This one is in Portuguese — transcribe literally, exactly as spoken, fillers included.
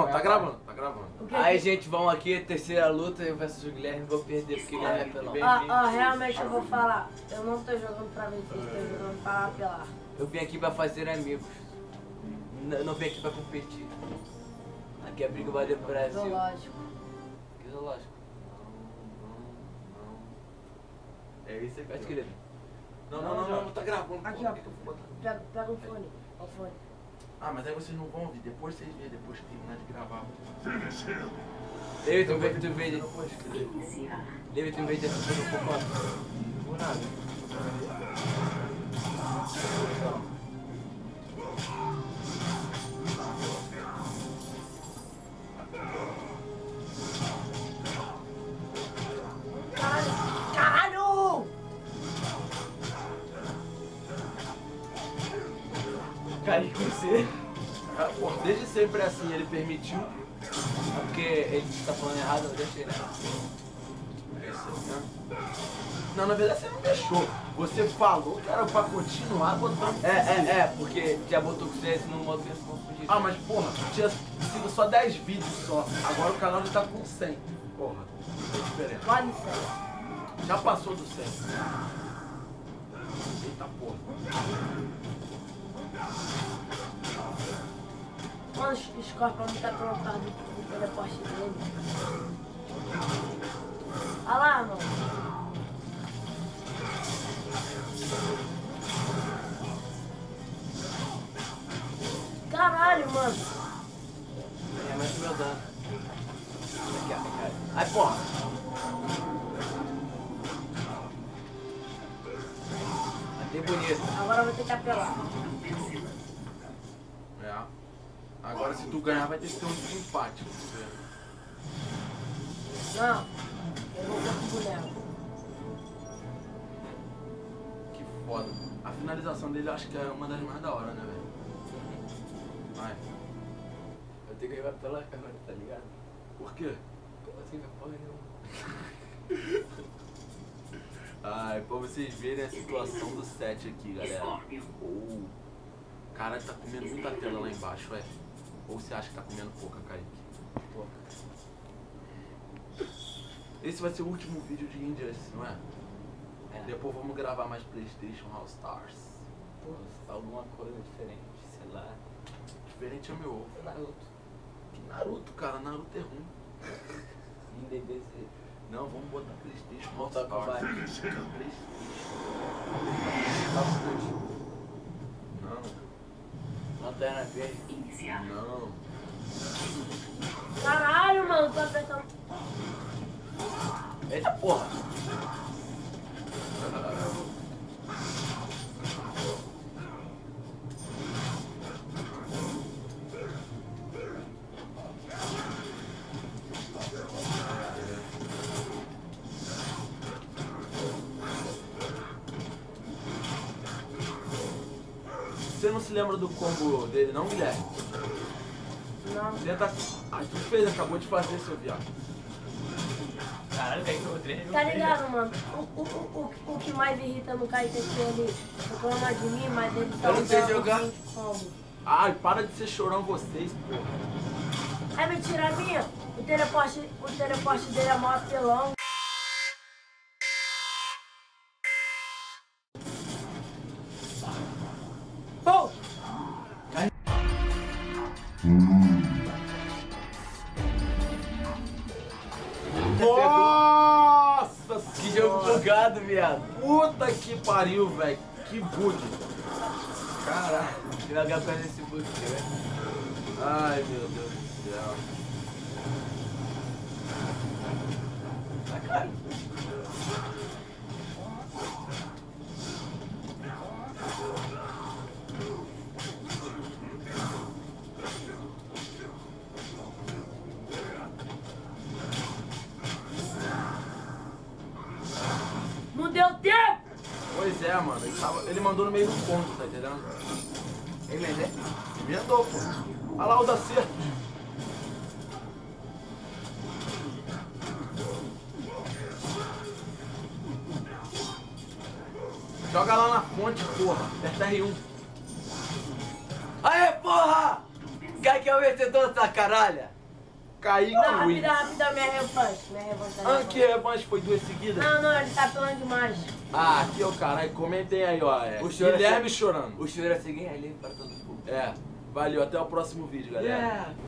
tá gravando, tá gravando. Aí, gente, vamos aqui, terceira luta, eu versus o Guilherme, vou perder porque Guilherme é pelão. Ó, ó, realmente eu vou falar, eu não tô jogando pra vencer, tô jogando pra apelar. Eu vim aqui pra fazer amigos, eu não vim aqui pra competir. Aqui é briga Bandeira do Brasil. Zoológico. Que zoológico? É isso aqui. Pode querer. Não, não, não, não, não tá gravando. Aqui, Pô, ó. por que que eu vou botar? Pega, pega o fone, ó o fone. Ah, mas aí vocês não vão ouvir, depois vocês veem, depois que terminar de gravar. David, tu vê, tu vê, Não pode escrever. David, tu vê de assistir um pouco. Por nada. Caralho! Caralho! Cara, de você. Ah, pô, desde sempre é assim, ele permitiu. É porque ele tá falando errado, eu deixei, né? Não, na verdade você não deixou. Você falou que era pra continuar botando. É, é, é, porque já botou com você no modo que eles vão fugir. Ah, mas porra, tinha sido só dez vídeos só. Agora o canal já tá com cem. Porra, é diferente. Quase cem. Já passou do cem. Eita porra. Mano, o Scorpion tá aprontado no teleporte dele. Olha lá, mano. Caralho, mano. É, mas o meu dano. Aqui, ó, cara. Ai, porra. Matei bonito. Agora eu vou ter que apelar. É. Agora se tu ganhar vai ter que ter um empate. Você. Não, eu vou com o boneco. Que foda. A finalização dele eu acho que é uma das mais da hora, né, velho? Vai. Eu tenho que ir pela câmera, tá ligado? Por quê? Como assim, vai porra nenhuma? Ai, pra vocês verem a situação do set aqui, galera. Oh. Cara, tá comendo muita tela lá embaixo, é? Ou você acha que tá comendo pouca, Kaique? Pouca. Esse vai ser o último vídeo de Injustice, não é? É. Depois vamos gravar mais PlayStation All Stars. Pô, alguma coisa diferente, sei lá. Diferente é meu ovo. Naruto. Que Naruto, cara, Naruto é ruim. Em D B Z. Não, vamos botar PlayStation All Mortal Stars. Kombat. PlayStation. Não, Lanterna Verde. não. Caralho, mano, tô apertando. Eita porra! Você não se lembra do combo dele, não, Guilherme? Não. Tenta. Ah, tu fez, acabou de fazer, seu viado. Caralho, Kaique pegou três. Tá ligado, mano? O, o, o, o, o que mais irrita no Kaique é que ele reclama de mim, mas ele tá Eu não sei usando jogar. vinte combo. Ai, para de ser chorão vocês, porra. É mentira minha? O teleporte, o teleporte dele é mó apelão. Pô! Nossa Que jogo bugado, viado. Puta que pariu, velho. Que bug. Caralho. Devagar com esse bug, velho. Ai, meu Deus do céu. Sacanagem. Não deu tempo! Pois é, mano. Ele, tava, ele mandou no meio do ponto, tá entendendo? Emendei. Emendou, pô. Olha lá os acertos. Joga lá na fonte, porra. Aperta R um. Aê, porra! Quem que é o vencedor dessa caralha? Kaique Não, Wins. rapidão, rapidão, minha revanche. Minha revanche. minha Ah, revanche. que revanche? Foi duas seguidas? Não, não, ele tá falando demais. Ah, aqui, ó, caralho. Comentem aí, ó. É, O choro é Guilherme se- chorando. O choro a seguir é livre para todo mundo. É. Valeu, até o próximo vídeo, galera. Yeah.